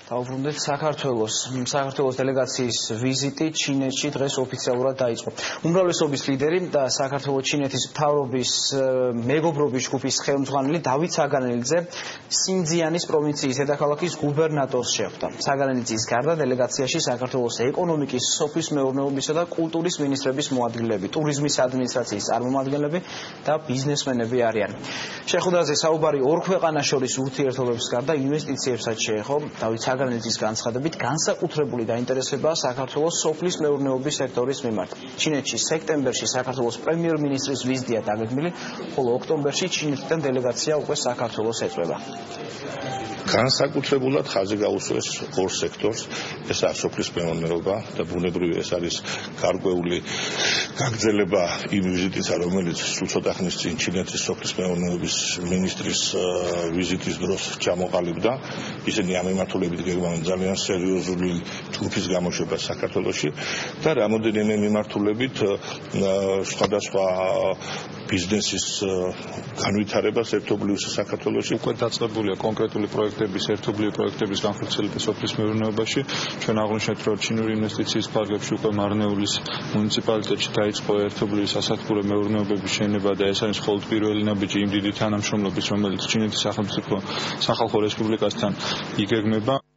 დავუბრუნდეთ საქართველოს დელეგაციის ვიზიტი ჩინეთში დღეს ოფიციალურად დაიწყო. უმრავლესობის ლიდერი და საქართველოს ჩინეთის მთავრობის მეგობრობის ჯგუფის ხელმძღვანელი დავით საგანელიძე სინძიანის პროვინციის დედაქალაქის გუბერნატორს შეხვდა. საგანელიძის გარდა დელეგაციაში საქართველოს ეკონომიკის, სოფლის მეურნეობისა და კულტურის მინისტრების მოადგილეები, ტურიზმის ადმინისტრაციის წარმომადგენლები და ბიზნესმენები არიან. შეხვედრაზე საუბარი ორ ქვეყანას შორის ურთიერთობებს გარდა ინვესტიციებსაც შეეხო. დავით საგანელიძის განცხადებით განსაკუთრებული დაინტერესებაა საქართველოს სოფლის მეურნეობის სექტორის მიმართ. ჩინეთში სექტემბერში საქართველოს პრემიერ-მინისტრის ვიზიტია დაგეგმილი, ხოლო ოქტომბერში ჩინეთიდან დელეგაცია უკვე საქართველოს ეწვევა. განსაკუთრებულად ხაზი გაუსვეს ორ სექტორს, ეს არის სოფლის მეურნეობა და ბუნებრივი ეს არის გარკვეული გაგრძელება იმ ვიზიტისა, რომელიც სულ ცოტა ხნის წინ ჩინეთის სოფლის მეურნეობის მინისტრის ვიზიტის დროს ჩამოყალიბდა. ისინი ამ მიმართულებით გეგმავენ ძალიან სერიოზული ჯგუფის გამოშვებას საქართველოში და რამოდენიმე მიმართულებით სხვადასხვა ბიზნესის განვითარებას ერთობლივ საქართველოში. უკვე დაწყებულია კონკრეტული პროექტების, ერთობლივი პროექტების განხორციელება სოფლის მეურნეობაში. ჩვენ აღვნიშნეთ, რომ ჩინური ინვესტიციის ფარგლებში უკვე მარნეულის მუნიციპალიტეტში დაიწყო ერთობლივი სასათბურე მეურნეობების შენება და ეს არის მხოლოდ პირველი ნაბიჯი იმ დიდი თანამშრომლობის, რომელიც ჩინეთის სახელმწიფო სახალხო რესპუბლიკასთან იგეგმება.